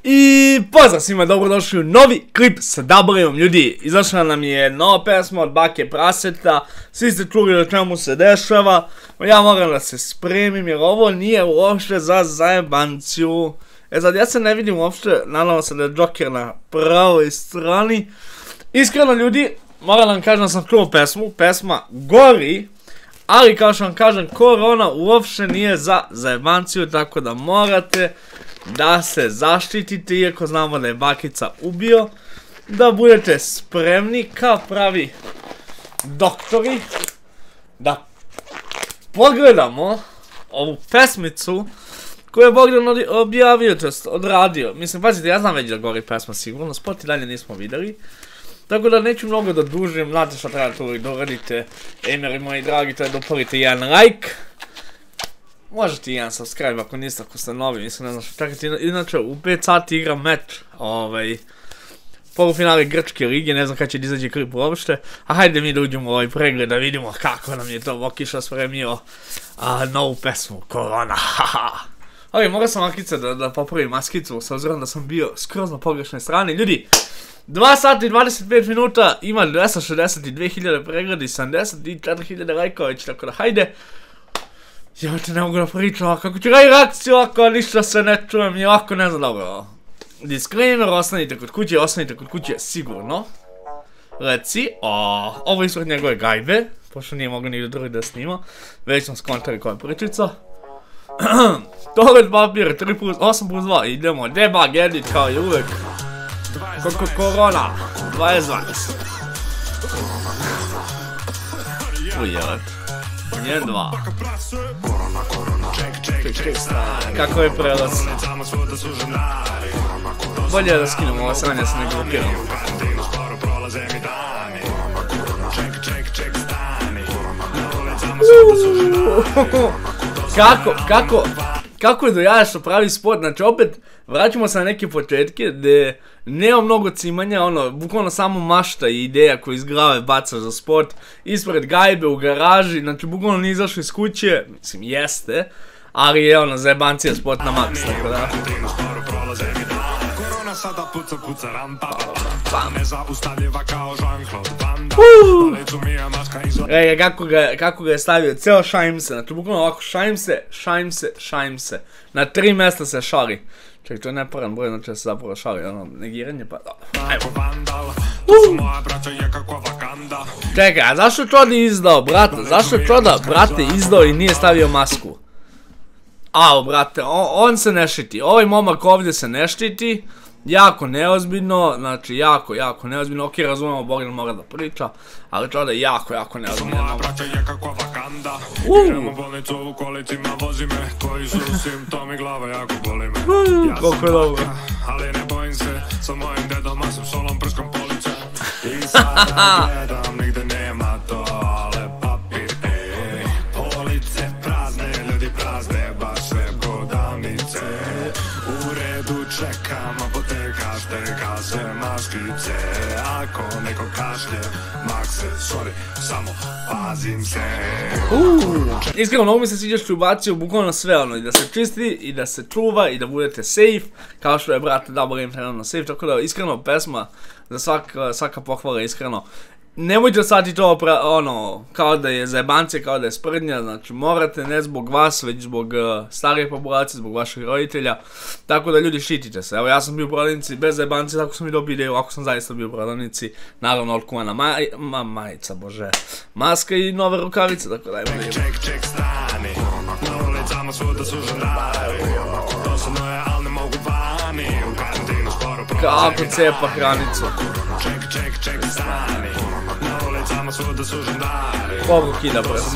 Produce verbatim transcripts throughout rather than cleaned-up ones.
I pozdrav svima, dobrodošli u novi klip sa Dabrijem. Ljudi, izašla nam je nova pesma od Bake Praseta. Svi ste čuli o čemu se dešava. Ja moram da se spremim jer ovo nije uopšte za zajebanciju. E sad, ja se ne vidim uopšte, nadam se da je Joker na pravoj strani. Iskreno ljudi, moram vam kažem da sam čuo pesmu, pesma gori. Ali kao što vam kažem, korona uopšte nije za zajebanciju, tako da morate da se zaštitite, iako znamo da je Bakica ubio, da budete spremni kao pravi doktori, da pogledamo ovu pesmicu koju je Bogdan objavio, to jest odradio. Mislim, pazite, ja znam već da gori pesma sigurno, spot i dalje nismo vidjeli. Tako da neću mnogo da dužim, znate šta trebate uvijek da uradite, emeri moji dragi, to je da upalite jedan like. Možete i jedan subscribe ako niste, ako ste novi, mislim ne znam što čekajte, inače u pet sati igram meč, ovaj, polufinale Grčke lige, ne znam kada će da izađe klip uopšte, a hajde mi da uđemo u ovaj pregled da vidimo kako nam je to Vokiša spremio novu pesmu, korona, haha. Ok, morao sam maskice da popravim maskicu, s obzirom da sam bio skroz na pogrešnoj strani, ljudi. dva sata i dvadeset pet minuta, ima dvesta šezdeset dve hiljade pregleda i sedamdeset četiri hiljade lajkova, već tako da hajde. Ja te ne mogu da pričam, kako ću gledati reakciju ako ništa se ne čujem i ovako ne znam dobro. Disclaimer, ostanite kod kuće, ostanite kod kuće sigurno. Reci, ovo je ispred njegove gajbe, pošto nije mogo nigde drugi da snima. Već sam skontali koja je pričica. Toalet papir, tri plus osam plus dva, idemo, debug edit kao i uvek. Kako korona, dvadeset dvadeset. Ujevat. jedan dva. Kako je prelaz? Bolje je da skinem ovo sranje, ja se ne blokiram. Kako, kako, kako je do jaja što pravi spot, znači opet vraćamo se na neke početke gdje nema mnogo cimanja, ono, bukvalno samo mašta i ideja koju iz glave bacaš za sport, ispred gajbe u garaži, znači bukvalno nije izašao iz kuće, mislim jeste, ali je ono, zajebancija sport na maks, tako da. Ej, kako ga je stavio, ceo šajim se, znači bukvalno ovako šajim se, šajim se, šajim se, na tri mjesta se šali. Čekaj, to je neparan broj, znači da se zapravo šali, ono, negiranje, pa da. Čekaj, a zašto je Čodi izdao, brate, zašto je Čoda, brate, izdao i nije stavio masku? Ao, brate, on se ne štiti, ovaj momak ovdje se ne štiti. Jako neozbiljno, znači jako, jako neozbiljno, ok, razumemo, Bogdan mora da priča, ali Čoda je jako, jako neozbiljno. Uuuu, koliko je dobro. Ali ne bojim se, sa mojim dedom, a sam solom prskom police. I sada gledam, nigde nema toale papir, ej. Police prazne, ljudi prazne, baš sve prodavnice. U redu čekam, apoteka šteka se maskice. Ako neko kašlje, mak se, sorry, samo pazim se. Iskreno, mnogo mi se sviđa što je ubacio bukvalno sve ono, i da se čisti, i da se čuva, i da budete safe, kao što je brate Dabrijem trenutno safe, tako da iskreno pesma za svaka pohvala, iskreno. Nemojte shvatiti to ono, kao da je zajebancija, kao da je sprdnja, znači morate ne zbog vas, već zbog starije populacije, zbog vaših roditelja, tako da ljudi štitite se. Evo ja sam bio u prodavnici bez zajebancije, tako sam i dobio ideju, ako sam zaista bio u prodavnici, naravno otkumana maj, ma, majica, bože, maska i nove rukavice, tako da imamo. Ček, ček, stani, na ulicama svuda su žandari, dosadno je, al ne mogu vani, u karantinu skoro prolaze. Kako cepa hranicu. Ček, ček, ček, stani. Kogu kida brzo.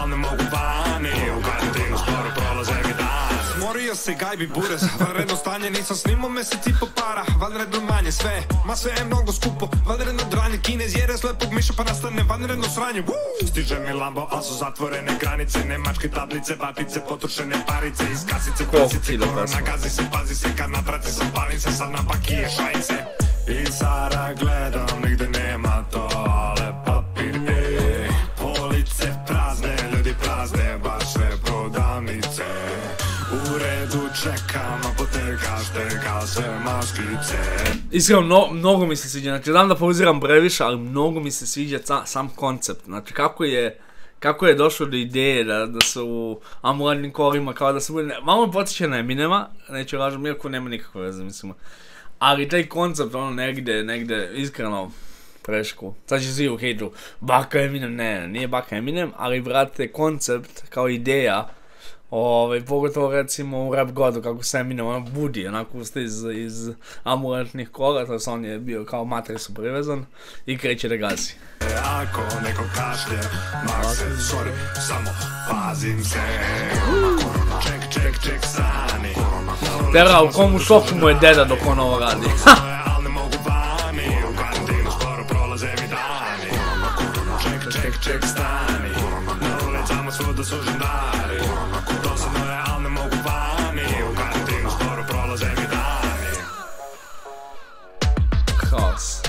Smorio se gajbi burez, vanredno stanje, nisam snimao mesec i po para. Vanredno manje sve, ma sve je mnogo skupo. Vanredno dranje, Kinez jere slepog miša pa nastane vanredno sranje. Stiže mi Lambo, al su zatvorene granice. Nemačke tablice, vatice, potrošene parice. Iz kasice, kasice, korona, gazi se, pazi se. Kad napraci sam, palim se, sad na pakije šajce. I sada gledam, nigde nema to. Čekam, apoteka šteka se Iskreno, mno, mnogo mi se sviđa, znači znam da pauziram previše, ali mnogo mi se sviđa ca, sam koncept, znači kako je, kako je došlo do ideje da, da se u amuletnim kolima, kao da se bude, malo mi potiče na Eminema, neću lažem, iako nema nikakve veze, mislim, ali taj koncept, ono, negde, negde, iskreno, prešku, sad će svi u hejtu, baka Eminem, ne, nije baka Eminem, ali brate, koncept kao ideja, Ove, pogotovo recimo u Rap Godu kako se Eminem ono budi, onako ustaje iz, iz amuletnih kola, to on je bio kao matricu privezan i kreće da gazi. Ako neko kašlje, mak se, sorry, samo pazim se, ček, ček, ček, stani. Tera, u komu šoku mu je deda dok on ovo radi. Ček, ček, ček, stani, na ulicama svuda su žandari. Dosadno je, al ne mogu vani, u karantinu skoro prolaze mi dani. Haos.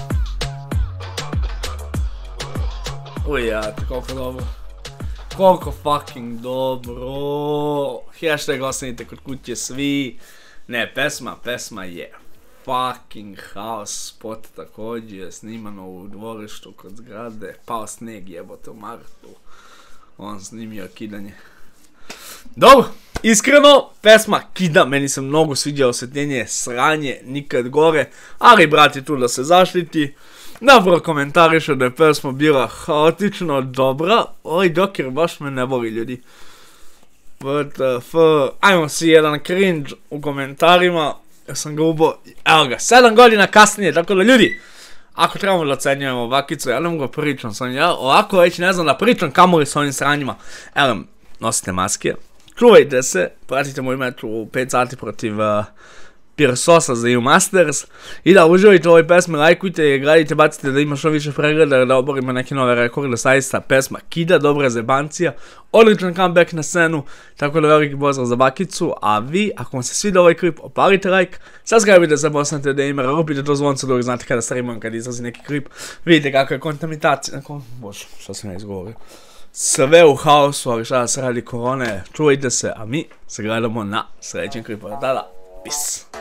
Ujate, koliko dobro. Koliko fucking dobro. Hashtag ostanite kod kuće svi. Ne, pesma, pesma je fucking house spot također, snimano u dvorištu kod zgrade, pao sneg jebote u martu, on snimio kidanje. Dobro, iskreno, pesma kida, meni se mnogo sviđa, osvetljenje, sranje, nikad gore, ali brat je tu da se zaštiti, da prokomentariše da je pesma bila haotično dobra, ovaj Joker baš me ne voli ljudi. W T F, ajmo si jedan cringe u komentarima. Ja sam ga ubo, evo ga, sedam godina kasnije, tako da ljudi, ako trebamo da ocenjujemo Bakicu, ja ne mogu pričam s ovim, ja ovako već ne znam da pričam kamoli s ovim sranjima. Evo, nosite maske, čuvajte se, pratite moj meč u pet sati protiv uh, Pirsosa za E U Masters i da uživajte u ovoj pesmi, lajkujte je, gradite, bacite da ima što više pregleda, da oborimo neke nove rekorde, saista pesma kida, dobra zebancija, odličan comeback na scenu, tako da veliki pozdrav za Bakicu, a vi, ako vam se sviđa ovaj klip, opalite like, subscribe-ite se, postanete da imera, rupite to zvonce dok znate kada streamam, kada izlazi neki klip, vidite kakva je kontaminacija, bože, što sam ja izgovorio, sve u haosu, ali šta da se radi korone, čuvajte se, a mi se gledamo na sljedećem klipu, tada, peace.